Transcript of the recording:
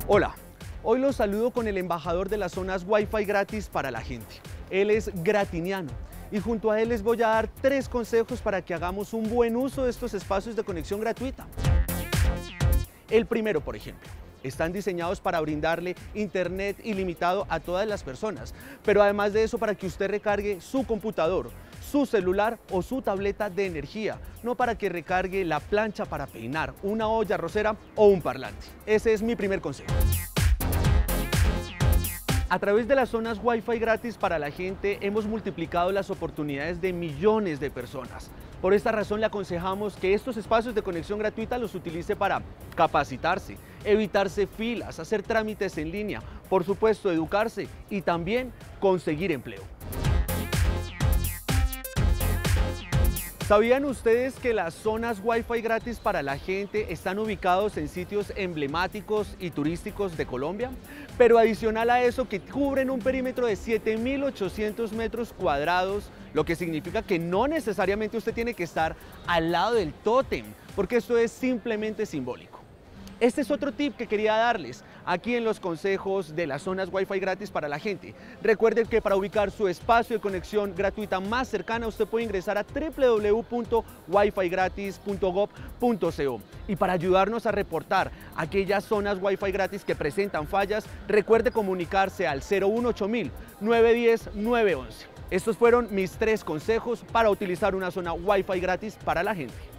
Hola, hoy los saludo con el embajador de las zonas Wi-Fi gratis para la gente. Él es Gratiniano y junto a él les voy a dar 3 consejos para que hagamos un buen uso de estos espacios de conexión gratuita. El primero, por ejemplo, están diseñados para brindarle internet ilimitado a todas las personas, pero además de eso para que usted recargue su computador, su celular o su tableta de energía, no para que recargue la plancha para peinar, una olla arrocera o un parlante. Ese es mi primer consejo. A través de las zonas Wi-Fi gratis para la gente hemos multiplicado las oportunidades de millones de personas. Por esta razón le aconsejamos que estos espacios de conexión gratuita los utilice para capacitarse, evitarse filas, hacer trámites en línea, por supuesto educarse y también conseguir empleo. ¿Sabían ustedes que las zonas Wi-Fi gratis para la gente están ubicados en sitios emblemáticos y turísticos de Colombia? Pero adicional a eso, que cubren un perímetro de 7.800 metros cuadrados, lo que significa que no necesariamente usted tiene que estar al lado del tótem, porque esto es simplemente simbólico. Este es otro tip que quería darles aquí en los consejos de las zonas Wi-Fi gratis para la gente. Recuerden que para ubicar su espacio de conexión gratuita más cercana, usted puede ingresar a www.wifigratis.gov.co. Y para ayudarnos a reportar aquellas zonas Wi-Fi gratis que presentan fallas, recuerde comunicarse al 018.000 910 911. Estos fueron mis 3 consejos para utilizar una zona Wi-Fi gratis para la gente.